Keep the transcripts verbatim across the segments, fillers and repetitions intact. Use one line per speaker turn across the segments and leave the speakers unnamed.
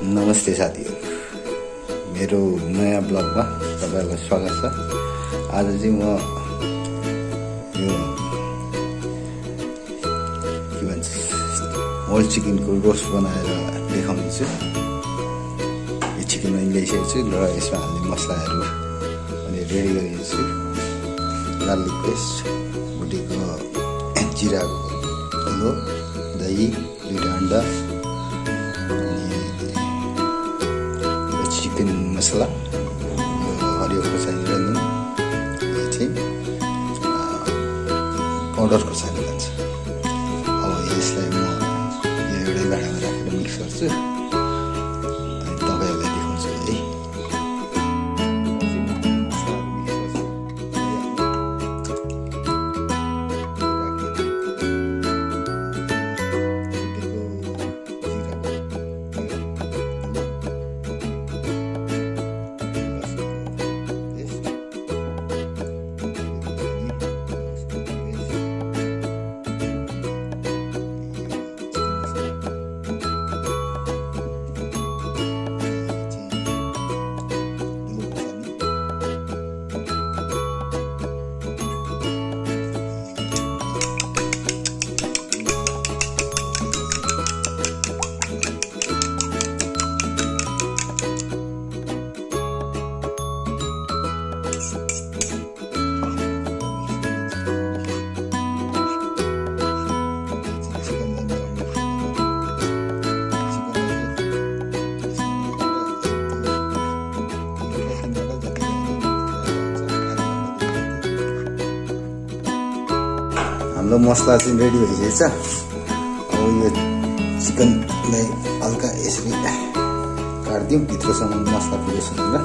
नमस्ते साथीहरु, मेरो नयाँ ब्लगमा तपाईहरुलाई स्वागत छ। आज चाहिँ म यो के भन्छ होल चिकनको रोस्ट बनाएर देखाउँछु। यो चिकन मैले ल्याइसकेको छु र यसमा हाल्ने मसलाहरू पनि रेडी गरेको छु। गार्लिक पेस्ट, भुटेको जिराको धुलो, दही, दुईटा अन्डा, चिकन मसला, हरियो खोर्सानी र नुन, यो चाहिँ पाउडर खोर्सानी भन्छ। अब यसलाई म यो एउटै भाँडामा राखेर मिक्स गर्छु अनि तपाईहरुलाई देखाउँछु है। हाम्रो मसला चाहिँ रेडी भइसकेको छ। अब यो चिकनलाई हल्का यसरी काट्दिउँ भित्रसम्म मसला पुगोस् भनेर,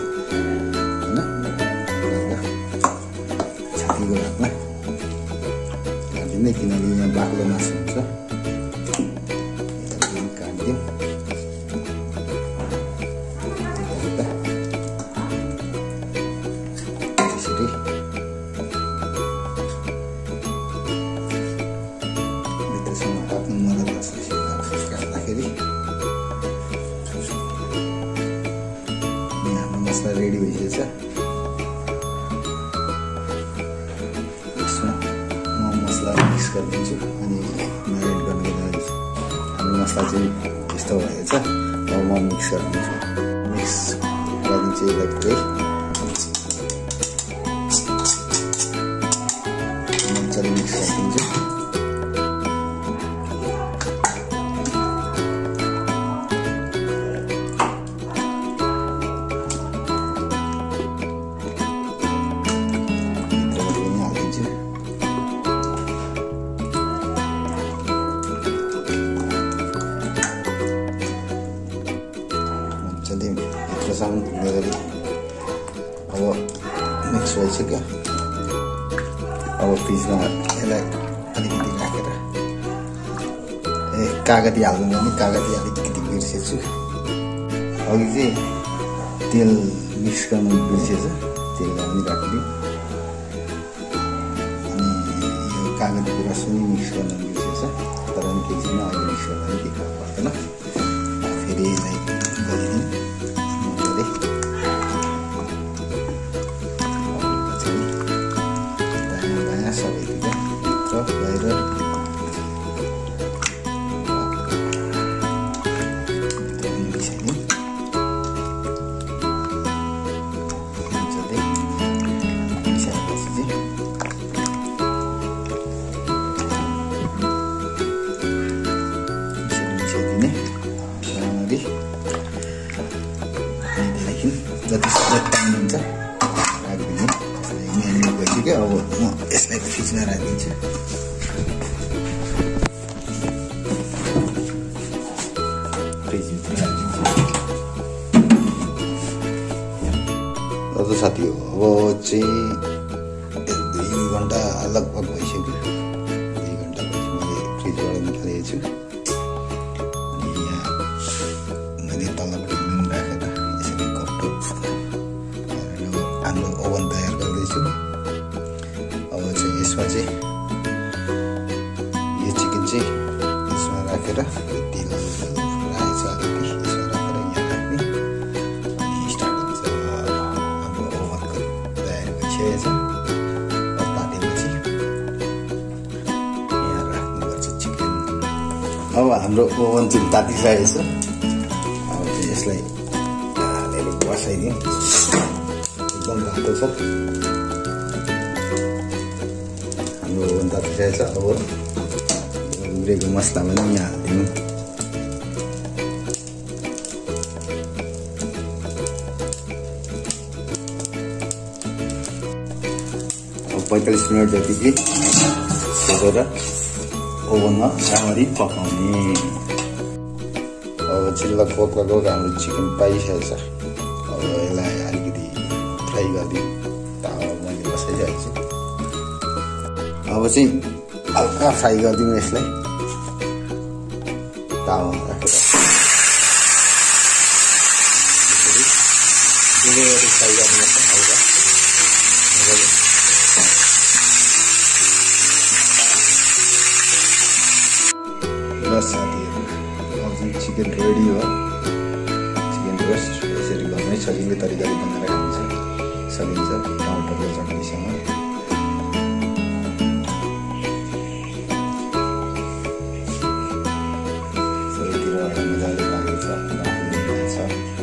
हैन? छातीको भागमा काट्दिँदै, किनकि यहाँ बाक्लो मासु हुन्छ। काट्दिउँ त्यसरी मसला रेडी भइसकेको छ। यसमा म मसला मिक्स गरिदिन्छु अनि म्यारिनेट गर्नुको लागि हाम्रो मसला चाहिँ यस्तो भएको छ। अब म मिक्स गरिदिन्छु, मिक्स गरिदिन्छु यसलाई पुरै मजाले मिक्स गरिदिन्छु। भित्रसम्म पुग्ने गरी अब मिक्स भइसक्यो। अब फ्रिजमा यसलाई अलिकति राखेर ए कागती हाल्नु भने कागती अलिकति बिर्सेको छु। अघि चाहिँ तेल मिक्स गर्नु बिर्सेछ, तेललाई पनि राखिदिउँ। अनि यो कागती कुरा सुनि मिक्स गर्नु बिर्सेछ, तर पनि केही छैन, अहिले मिक्स गर्दा पनि केही फरक पर्दैन। फेरि यसलाई गरिदिउँ सबैतिर भित्र बाहिर मिसाइदिउँ। मजाले मिसाएपछि चाहिँ मिसाइदिने राम्ररी। त्यहाँदेखि जति जति टाइम हुन्छ राखिदिने। म्यारिनेट भइसक्यो। अब म यसलाई फ्रिजमा राखिदिन्छु। फ्रिजभित्र राखिदिन्छु। अब साथी हो, अब चाहिँ दुई घन्टा लगभग भइसक्यो। दुई घन्टा पछि मैले फ्रिजबाट निकालेको छु। अनि यहाँ मैले तल्लोपट्टि नुन राखेर यसरी कपटप हाम्रो ओभन तयार गर्दैछु। अब चाहिँ यसमा चाहिँ यो चिकन चाहिँ यसमा राखेर तेल राखेको छ अलिकति, यसमा राखेर अब हाम्रो ओभन चाहिँ तातिसकेको छ। अब चाहिँ यसलाई हालेर बसाइदिउँ। एकदम रातो छ हाम्रो ओभन तातिसकेको छ। अब उब्रेको मसला पनि यहाँ हालिदिउँ। पैंतालीस मिनट जति चाहिँ छोडेर ओभनमा राम्ररी पकाउने। अब चाहिँ लगभग लगभग हाम्रो चिकन पाइसकेको छ। अब यसलाई अलिकति फ्राई गरिदिउँ। तावा मैले बसाइसकेको छु। अब चाहिँ हल्का फ्राई गरिदिउँ यसलाई तावामा राखेर। यसरी फ्राई गर्नुपर्छ हल्का मजाले। बस साथीहरू अब चाहिँ चिकन रेडी हो। चिकन रोस्ट यसरी घरमै सजिलो तरिकाले बनाएर खान्छ सकिन्छ टमाटरको चटनीसँग। सबैतिरबाट मजाले लागेको छ।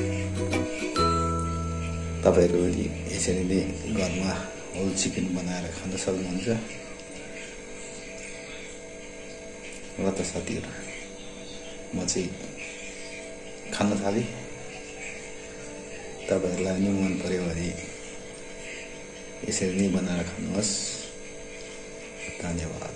तपाईँहरू पनि यसरी नै घरमा होल चिकन बनाएर खान सक्नुहुन्छ। ल त साथीहरू म चाहिँ खान थालेँ। तपाईँहरूलाई पनि मन पर्यो भने यसरी नै बनाएर खानुहोस्। धन्यवाद।